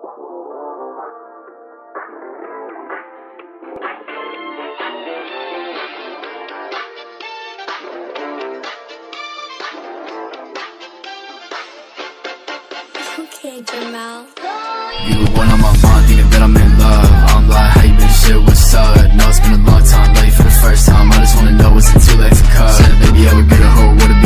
Okay, Jamal. You the one on my mind, thinking that I'm in love. I'm like, how you been, shit, what's up? No, it's been a long time, late for the first time. I just wanna know, is it too late to cut? Said, baby, I would get a hoe, would've